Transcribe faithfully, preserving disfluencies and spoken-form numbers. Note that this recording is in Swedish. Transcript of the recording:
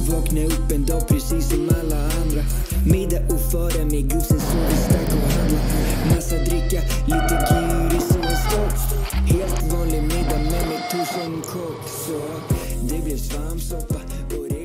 vakna upp en dag precis som alla andra. Middag och föra med gussen så vi stack och handla. Massa dricka, lite gyris och en stopp. Helt vanlig middag med mig tog som kock. Så det blev svampsoppa och det